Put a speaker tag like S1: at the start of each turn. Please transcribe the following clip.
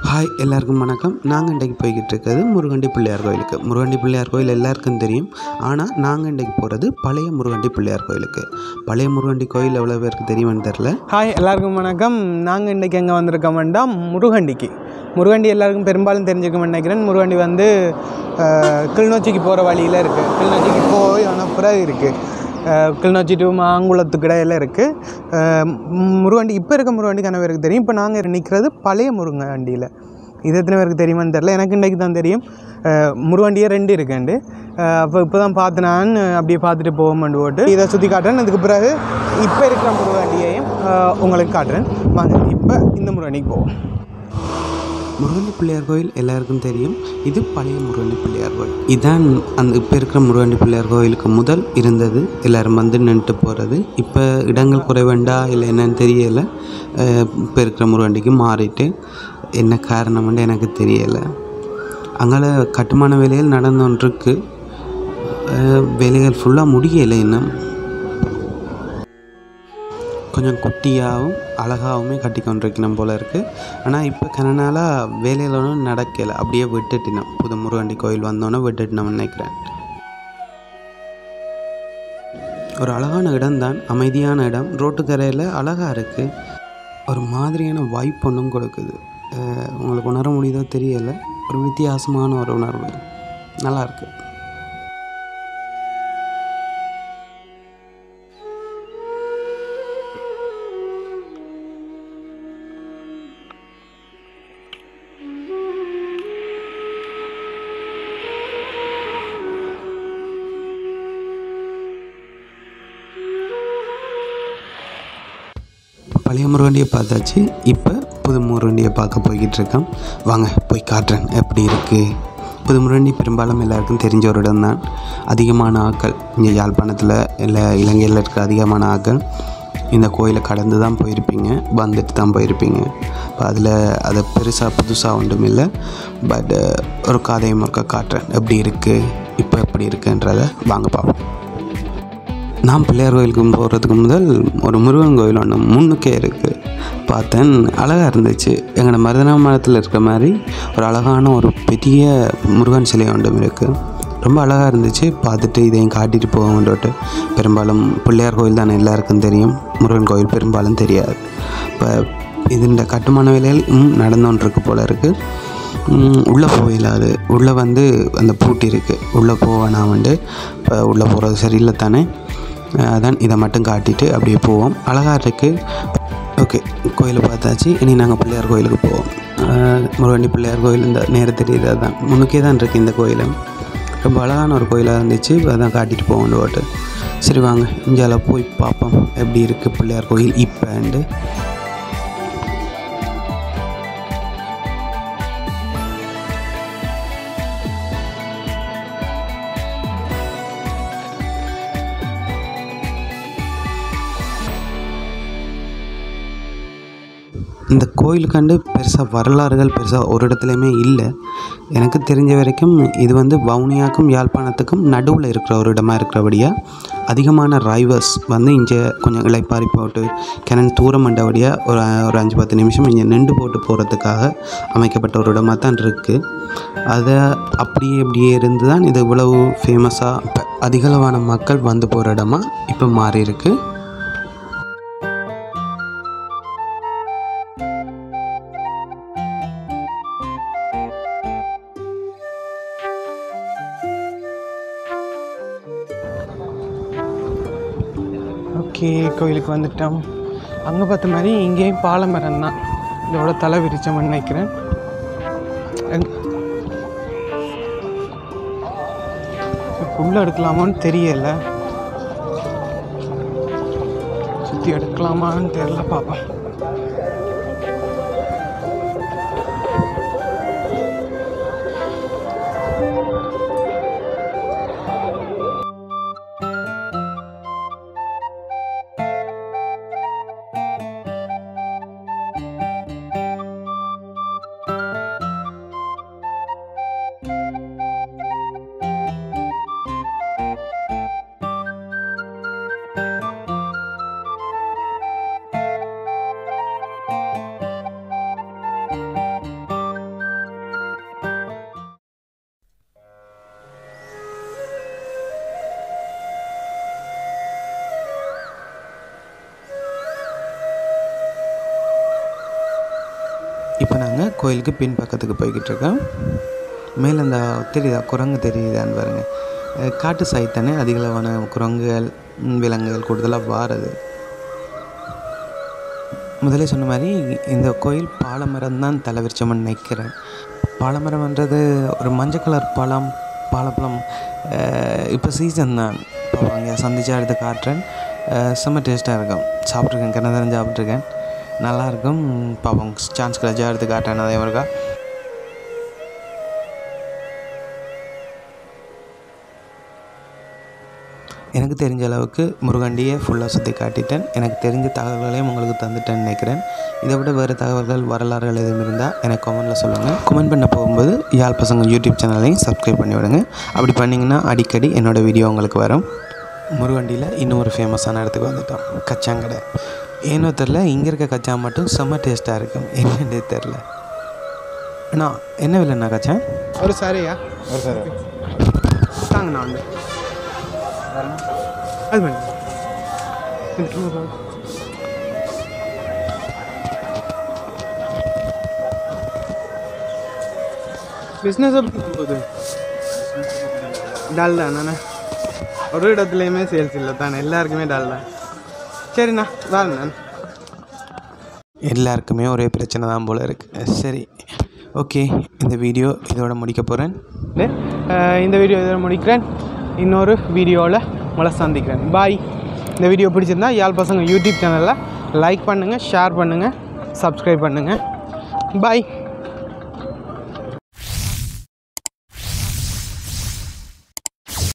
S1: Hi எல்லாருக்கும் வணக்கம். நாங்கள் இன்றைக்கு போய்கிட்டு இருக்கிறது முருகண்டி பிள்ளையார் கோயிலுக்கு. முருகண்டி பிள்ளையார் கோயில் எல்லாருக்கும் தெரியும். ஆனால் நாங்கள் இன்றைக்கு போகிறது பழைய முருகண்டி பிள்ளையார் கோயிலுக்கு. பழைய முருகண்டி கோயில் எவ்வளோ பேருக்கு தெரியுமென்னு தெரில.
S2: ஹாய் எல்லாருக்கும் வணக்கம். நாங்கள் இன்றைக்கி எங்கே வந்திருக்கோம்னா முருகண்டிக்கு. முருகண்டி எல்லாருக்கும் பெரும்பாலும் தெரிஞ்சுக்கணும்னு நினைக்கிறேன். முருகண்டி வந்து கிளிநொச்சிக்கு போகிற வழியில் இருக்குது. கிளிநொச்சிக்கு போய் ஆனால் பிறகு இருக்குது. கிளிநொச்சி டு மாங்குளத்துக்கு இடையில இருக்குது முருகண்டி. இப்போ இருக்க முருகண்டி கன பேருக்கு தெரியும். இப்போ நாங்கள் நிற்கிறது பழைய முருகண்டியில். இது எத்தனை பேருக்கு தெரியுமான்னு தெரில. எனக்கு இன்றைக்கு தான் தெரியும். முருகண்டியே 2 இருக்குண்டு. அப்போ இப்போ தான் பார்த்து நான் அப்படியே பார்த்துட்டு போவோம்னு போட்டு இதை சுற்றி காட்டுறேன். அதுக்கு பிறகு இப்போ இருக்கிற முருகண்டியையும் உங்களுக்கு காட்டுறேன். வாங்க இப்போ இந்த முருகண்டிக்கு போவோம்.
S1: முருகண்டி பிள்ளையார் கோயில் எல்லாருக்கும் தெரியும். இது பழைய முருகண்டி பிள்ளையார் கோயில். இதான் அந்த இப்போ இருக்கிற முருகண்டி பிள்ளையார் கோயிலுக்கு முதல் இருந்தது. எல்லோரும் வந்து நின்றுட்டு போகிறது. இப்போ இடங்கள் குறைவேண்டா இல்லை என்னன்னு தெரியலை. இப்போ இருக்கிற முருகண்டிக்கு மாறிட்டு என்ன காரணம்னு எனக்கு தெரியலை. அங்கே கட்டுமான வேலைகள் நடந்துருக்கு. வேலைகள் ஃபுல்லாக முடியலை. இன்னும் கொஞ்சம் குட்டியாகவும் அழகாகவுமே கட்டி கொண்டிருக்கணும் போல் இருக்குது. ஆனால் இப்போ கனநாளாக வேலையில் ஒன்றும் நடக்கலை. அப்படியே விட்டுட்டினோம். புது முருகண்டி கோயில் வந்தோன்னே விட்டுட்டினோம்னு நினைக்கிறேன். ஒரு அழகான இடம்தான், அமைதியான இடம். ரோட்டுக்கரையில் அழகாக இருக்குது. ஒரு மாதிரியான வைப் ஒன்றும் கொடுக்குது. உங்களுக்கு உணர முடியுதோ தெரியலை. ஒரு வித்தியாசமான ஒரு உணர்வு நல்லாயிருக்கு. பழைய முருகண்டியை பார்த்தாச்சு. இப்போ புது முருகண்டியை பார்க்க போய்கிட்டு இருக்கோம். வாங்க போய் காட்டுறேன் எப்படி இருக்குது. புது முருகண்டி பெரும்பாலும் எல்லாருக்கும் தெரிஞ்ச ஒரு இடம் தான். அதிகமான ஆட்கள் இங்கே யாழ்ப்பாணத்தில் இல்லை இலங்கையில் இருக்க அதிகமான ஆட்கள் இந்த கோயிலை கடந்து தான் போயிருப்பீங்க, வந்துட்டு தான் போயிருப்பீங்க. இப்போ அதில் அதை பெருசாக புதுசாக ஒன்றும் இல்லை. பட் ஒரு கதையும் ஒருக்கா காட்டுறேன் எப்படி இருக்குது, இப்போ எப்படி இருக்குன்றதை வாங்க பார்ப்போம். நான் பிள்ளையார் கோயிலுக்கு போகிறதுக்கு முதல் ஒரு முருகன் கோயில் ஒன்று முன்னுக்கே இருக்குது. பார்த்தேன், அழகாக இருந்துச்சு. எங்களோட மருதனா மரத்தில் இருக்கிற மாதிரி ஒரு அழகான ஒரு பெரிய முருகன் சிலை ஒன்றும் இருக்குது. ரொம்ப அழகாக இருந்துச்சு. பார்த்துட்டு இதையும் காட்டிட்டு போகணுன்ட்டு. பெரும்பாலும் பிள்ளையார் கோயில் தானே எல்லாருக்கும் தெரியும், முருகன் கோயில் பெரும்பாலும் தெரியாது. இப்போ இந்த கட்டுமான வேலைகள் நடந்தோன்றிருக்கு போல் இருக்குது. உள்ளே போயிடாது. உள்ளே வந்து அந்த பூட்டி இருக்குது. உள்ளே போவேனா இப்போ உள்ளே போகிறது சரியில்லை தானே. அதான் இதை மட்டும் காட்டிட்டு அப்படியே போவோம். அழகாக இருக்குது. ஓகே, கோயிலை பார்த்தாச்சு. இனி நாங்கள் பிள்ளையார் கோயிலுக்கு போவோம். முருகண்டி பிள்ளையார் கோயில் இந்த நேரத்தில் இதாக தான் முன்னுக்கே தான் இருக்குது. இந்த கோயில் ரொம்ப அழகான ஒரு கோயிலாக இருந்துச்சு. அதான் காட்டிட்டு போவோம் ஓட்டு. சரி வாங்க இந்தியாவில் போய் பார்ப்போம் எப்படி இருக்குது பிள்ளையார் கோயில் இப்போண்டு. இந்த கோயிலுக்காண்டு பெருசாக வரலாறுகள் பெருசாக ஒரு இடத்துலையுமே இல்லை. எனக்கு தெரிஞ்ச வரைக்கும் இது வந்து வவுனியாக்கும் யாழ்ப்பாணத்துக்கும் நடுவில் இருக்கிற ஒரு இடமா இருக்கிறபடியாக அதிகமான டிரைவர்ஸ் வந்து இங்கே கொஞ்சம் இளைப்பாரி போட்டு கிணறு தூரம் மண்டபடியாக ஒரு 5-10 நிமிஷம் இங்கே நின்று போட்டு போகிறதுக்காக அமைக்கப்பட்ட ஒரு இடமாக தான் இருக்குது. அதை அப்படியே இருந்து தான் இது இவ்வளவு ஃபேமஸாக இப்போ அதிகளவான மக்கள் வந்து போகிற இடமா இப்போ மாறி இருக்குது.
S2: ஓகே, கோயிலுக்கு வந்துட்டோம். அங்கே பார்த்த மாதிரி இங்கேயும் பாலமரம் தான். இதோட தலை விரிச்சோம்னு நினைக்கிறேன். உள்ளே எடுக்கலாமான்னு தெரியலை. சுற்றி எடுக்கலாமான்னு தெரியல, பார்ப்போம்.
S1: கோயிலுக்கு பின்பக்கத்துக்கு போய்கிட்டு இருக்கேன். மேலே இந்த தெரியுதா குரங்கு தெரியுதான்னு பாருங்கள். காட்டு சாய்த்தானே அதிகளவான குரங்குகள் விலங்குகள் கூடுதலாக வாருது. முதலே சொன்ன மாதிரி இந்த கோயில் பாலமரம் தான் தலைவிரிச்சோம்னு நினைக்கிறேன். பாலமரம்ன்றது ஒரு மஞ்சள் கலர் பாலப்பழம். இப்போ சீசன் தான். இப்போ அங்கே சந்திச்சா எடுத்து காட்டுறேன். செம்ம டேஸ்ட்டாக இருக்கும். சாப்பிட்ருக்கேன், கிணறு சாப்பிட்ருக்கேன், நல்லாயிருக்கும். பாப்போம் சான்ஸ் கிடைச்சா எடுத்து காட்டுறேன். அதே மாதிரிக்கா எனக்கு தெரிஞ்ச அளவுக்கு முருகண்டியை ஃபுல்லாக சுற்றி காட்டிட்டேன். எனக்கு தெரிஞ்ச தகவல்களையும் உங்களுக்கு தந்துட்டேன்னு நினைக்கிறேன். இதை விட வேறு தகவல்கள் வரலாறுகள் எதுவும் இருந்தால் எனக்கு கமெண்ட்டில் சொல்லுங்கள். கமெண்ட் பண்ண போகும்போது யாழ் பசங்க யூடியூப் சேனலையும் சப்ஸ்கிரைப் பண்ணி விடுங்க. அப்படி பண்ணிங்கன்னா அடிக்கடி என்னோடய வீடியோ உங்களுக்கு வரும். முருகண்டியில் இன்னும் ஒரு ஃபேமஸான இடத்துக்கு வந்துட்டோம், கச்சாங்கடை. ஏனோ தெரில, இங்கே இருக்க கச்சா மட்டும் செம்ம டேஸ்ட்டாக இருக்கும். என்னன்னே தெரில. அண்ணா என்ன விலைண்ணா கச்சா?
S2: ஒரு சாரியா? ஒரு சாரி தாங்கண்ணா. வந்து அது பண்ணி பிஸ்னஸ் எப்படி போகுது? டால் தானே, ஒரு இடத்துலையுமே சேல்ஸ் இல்லை தானே, எல்லாருக்குமே டால் தான். சரிண்ணா வாங்கண்ணா.
S1: எல்லாருக்குமே ஒரே பிரச்சனை தான் போல் இருக்குது. சரி, ஓகே, இந்த வீடியோ இதோட முடிக்க போகிறேன்.
S2: இந்த வீடியோ இதோட முடிக்கிறேன். இன்னொரு வீடியோவில் உங்களை சந்திக்கிறேன். பாய். இந்த வீடியோ பிடிச்சிருந்தா யாழ் பசங்க யூடியூப் சேனலில் லைக் பண்ணுங்கள், ஷேர் பண்ணுங்கள், சப்ஸ்கிரைப் பண்ணுங்கள். பாய்.